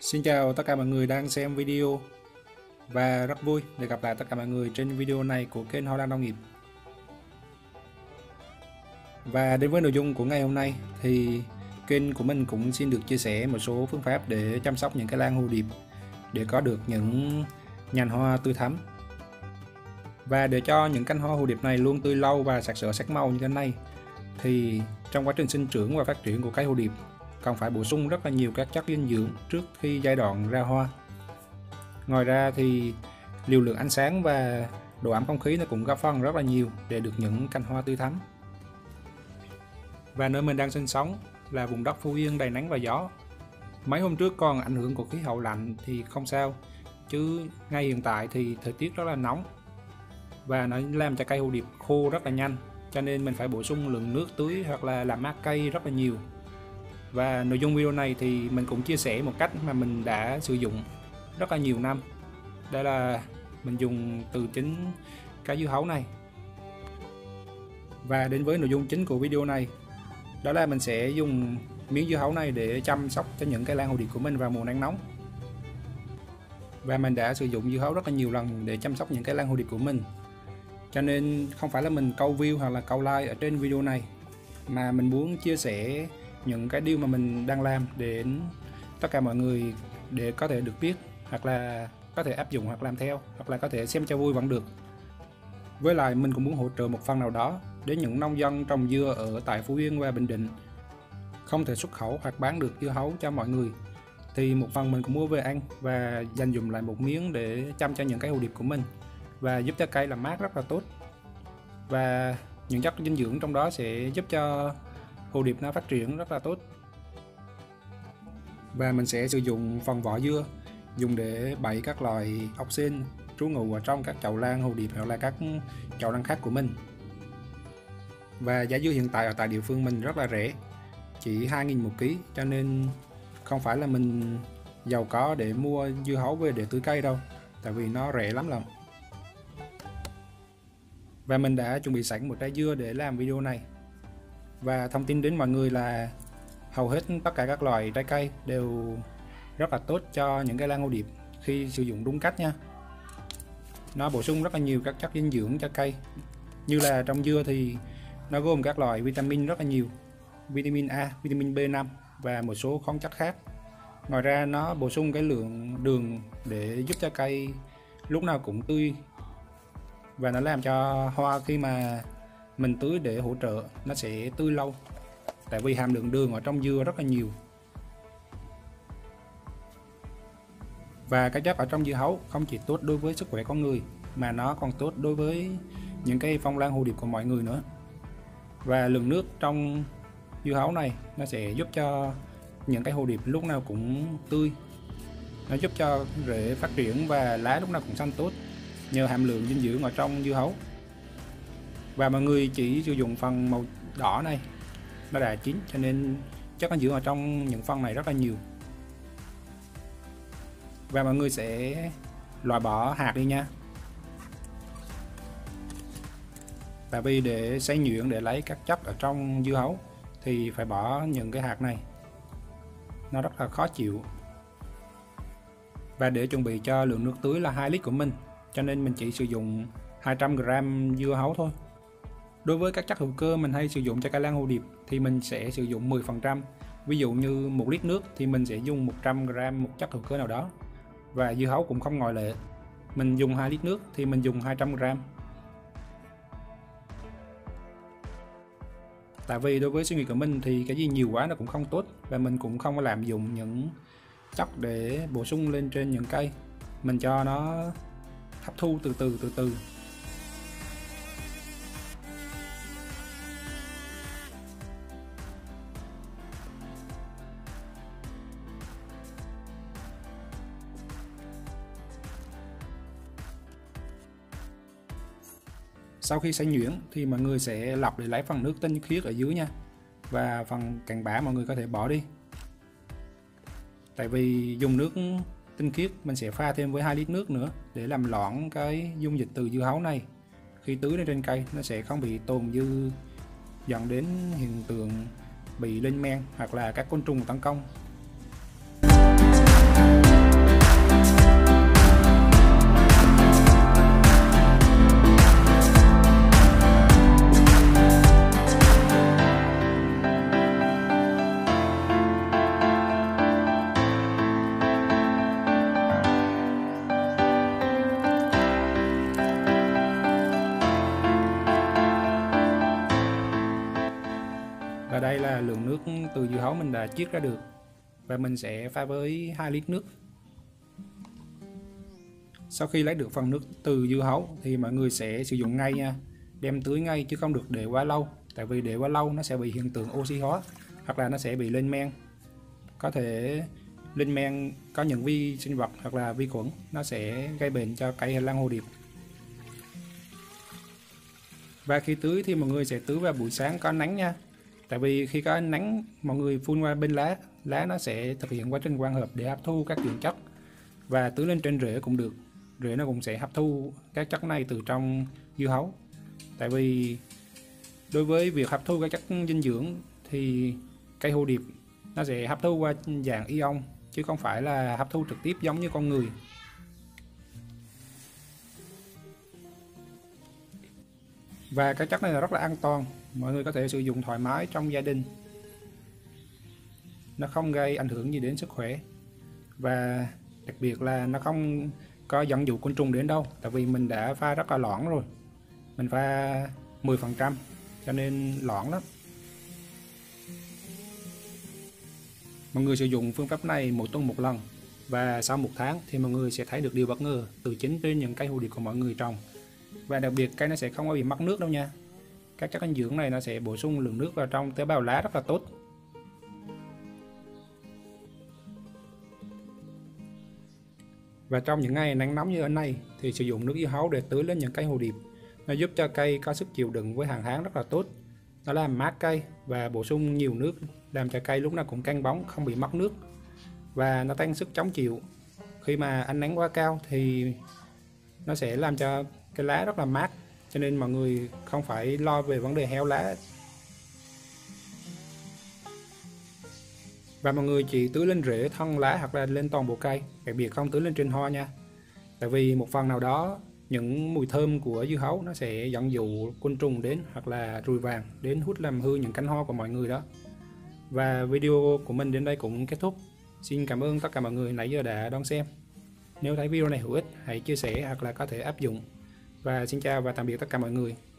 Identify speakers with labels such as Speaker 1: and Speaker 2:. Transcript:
Speaker 1: Xin chào tất cả mọi người đang xem video và rất vui để gặp lại tất cả mọi người trên video này của kênh Hoa Lan Nông nghiệp. Và đến với nội dung của ngày hôm nay thì kênh của mình cũng xin được chia sẻ một số phương pháp để chăm sóc những cái lan hồ điệp để có được những nhành hoa tươi thắm. Và để cho những cánh hoa hồ điệp này luôn tươi lâu và sặc sỡ sắc màu như thế này thì trong quá trình sinh trưởng và phát triển của cây hồ điệp cần phải bổ sung rất là nhiều các chất dinh dưỡng trước khi giai đoạn ra hoa. Ngoài ra thì liều lượng ánh sáng và độ ẩm không khí nó cũng góp phần rất là nhiều để được những cành hoa tươi thắm. Và nơi mình đang sinh sống là vùng đất Phú Yên đầy nắng và gió. Mấy hôm trước còn ảnh hưởng của khí hậu lạnh thì không sao, chứ ngay hiện tại thì thời tiết rất là nóng và nó làm cho cây hồ điệp khô rất là nhanh, cho nên mình phải bổ sung lượng nước tưới hoặc là làm mát cây rất là nhiều. Và nội dung video này thì mình cũng chia sẻ một cách mà mình đã sử dụng rất là nhiều năm. Đây là mình dùng từ chính cái dưa hấu này. Và đến với nội dung chính của video này, đó là mình sẽ dùng miếng dưa hấu này để chăm sóc cho những cây lan hồ điệp của mình vào mùa nắng nóng. Và mình đã sử dụng dưa hấu rất là nhiều lần để chăm sóc những cây lan hồ điệp của mình, cho nên không phải là mình câu view hoặc là câu like ở trên video này, mà mình muốn chia sẻ những cái điều mà mình đang làm đến tất cả mọi người để có thể được biết, hoặc là có thể áp dụng hoặc làm theo, hoặc là có thể xem cho vui vẫn được. Với lại mình cũng muốn hỗ trợ một phần nào đó đến những nông dân trồng dưa ở tại Phú Yên và Bình Định không thể xuất khẩu hoặc bán được dưa hấu cho mọi người, thì một phần mình cũng mua về ăn và dành dụm lại một miếng để chăm cho những cái hồ điệp của mình và giúp cho cây làm mát rất là tốt. Và những chất dinh dưỡng trong đó sẽ giúp cho hồ điệp nó phát triển rất là tốt. Và mình sẽ sử dụng phần vỏ dưa dùng để bẫy các loài ốc sên trú ngụ ở trong các chậu lan hồ điệp hoặc là các chậu lan khác của mình. Và giá dưa hiện tại ở tại địa phương mình rất là rẻ, chỉ 2.000 một ký, cho nên không phải là mình giàu có để mua dưa hấu về để tưới cây đâu, tại vì nó rẻ lắm lắm. Và mình đã chuẩn bị sẵn một trái dưa để làm video này. Và thông tin đến mọi người là hầu hết tất cả các loại trái cây đều rất là tốt cho những cây lan hồ điệp khi sử dụng đúng cách nha. Nó bổ sung rất là nhiều các chất dinh dưỡng cho cây. Như là trong dưa thì nó gồm các loại vitamin rất là nhiều, vitamin A, vitamin B5 và một số khoáng chất khác. Ngoài ra nó bổ sung cái lượng đường để giúp cho cây lúc nào cũng tươi, và nó làm cho hoa khi mà mình tưới để hỗ trợ nó sẽ tươi lâu, tại vì hàm lượng đường ở trong dưa rất là nhiều. Và các chất ở trong dưa hấu không chỉ tốt đối với sức khỏe con người mà nó còn tốt đối với những cây phong lan hồ điệp của mọi người nữa. Và lượng nước trong dưa hấu này nó sẽ giúp cho những cây hồ điệp lúc nào cũng tươi, nó giúp cho rễ phát triển và lá lúc nào cũng xanh tốt nhờ hàm lượng dinh dưỡng ở trong dưa hấu. Và mọi người chỉ sử dụng phần màu đỏ này, nó đã chín cho nên chất dinh dưỡng ở trong những phần này rất là nhiều. Và mọi người sẽ loại bỏ hạt đi nha, tại vì để xay nhuyễn để lấy các chất ở trong dưa hấu thì phải bỏ những cái hạt này, nó rất là khó chịu. Và để chuẩn bị cho lượng nước tưới là 2 lít của mình, cho nên mình chỉ sử dụng 200g dưa hấu thôi. Đối với các chất hữu cơ mình hay sử dụng cho cây lan hồ điệp thì mình sẽ sử dụng 10%. Ví dụ như 1 lít nước thì mình sẽ dùng 100g một chất hữu cơ nào đó. Và dưa hấu cũng không ngoại lệ. Mình dùng 2 lít nước thì mình dùng 200g. Tại vì đối với suy nghĩ của mình thì cái gì nhiều quá nó cũng không tốt, và mình cũng không có lạm dụng những chất để bổ sung lên trên những cây. Mình cho nó hấp thu từ từ. Sau khi xay nhuyễn thì mọi người sẽ lọc để lấy phần nước tinh khiết ở dưới nha, và phần cặn bã mọi người có thể bỏ đi. Tại vì dùng nước tinh khiết mình sẽ pha thêm với 2 lít nước nữa để làm loãng cái dung dịch từ dưa hấu này. Khi tưới lên trên cây nó sẽ không bị tồn dư, dẫn đến hiện tượng bị lên men hoặc là các côn trùng tấn công. Và đây là lượng nước từ dưa hấu mình đã chiết ra được, và mình sẽ pha với 2 lít nước. Sau khi lấy được phần nước từ dưa hấu thì mọi người sẽ sử dụng ngay nha, đem tưới ngay chứ không được để quá lâu, tại vì để quá lâu nó sẽ bị hiện tượng oxy hóa hoặc là nó sẽ bị lên men. Có thể lên men có những vi sinh vật hoặc là vi khuẩn, nó sẽ gây bệnh cho cây lan hồ điệp. Và khi tưới thì mọi người sẽ tưới vào buổi sáng có ánh nắng nha, tại vì khi có ánh nắng mọi người phun qua bên lá nó sẽ thực hiện quá trình quang hợp để hấp thu các dưỡng chất, và tưới lên trên rễ cũng được, rễ nó cũng sẽ hấp thu các chất này từ trong dưa hấu. Tại vì đối với việc hấp thu các chất dinh dưỡng thì cây hồ điệp nó sẽ hấp thu qua dạng ion chứ không phải là hấp thu trực tiếp giống như con người. Và các chất này là rất là an toàn, mọi người có thể sử dụng thoải mái trong gia đình, nó không gây ảnh hưởng gì đến sức khỏe, và đặc biệt là nó không có dẫn dụ côn trùng đến đâu, tại vì mình đã pha rất là loãng rồi, mình pha 10% cho nên loãng lắm. Mọi người sử dụng phương pháp này mỗi tuần một lần, và sau 1 tháng thì mọi người sẽ thấy được điều bất ngờ từ chính trên những cây hồ điệp của mọi người trồng. Và đặc biệt cây nó sẽ không có bị mất nước đâu nha. Các chất dinh dưỡng này nó sẽ bổ sung lượng nước vào trong tế bào lá rất là tốt. Và trong những ngày nắng nóng như ở này thì sử dụng nước dưa hấu để tưới lên những cây hồ điệp, nó giúp cho cây có sức chịu đựng với hạn hán rất là tốt. Nó làm mát cây và bổ sung nhiều nước, làm cho cây lúc nào cũng căng bóng, không bị mất nước. Và nó tăng sức chống chịu. Khi mà ánh nắng quá cao thì nó sẽ làm cho cái lá rất là mát, cho nên mọi người không phải lo về vấn đề héo lá. Và mọi người chỉ tưới lên rễ, thân lá hoặc là lên toàn bộ cây, đặc biệt không tưới lên trên hoa nha. Tại vì một phần nào đó những mùi thơm của dưa hấu nó sẽ dẫn dụ côn trùng đến, hoặc là ruồi vàng đến hút làm hư những cánh hoa của mọi người đó. Và video của mình đến đây cũng kết thúc. Xin cảm ơn tất cả mọi người nãy giờ đã đón xem. Nếu thấy video này hữu ích hãy chia sẻ hoặc là có thể áp dụng. Và xin chào và tạm biệt tất cả mọi người.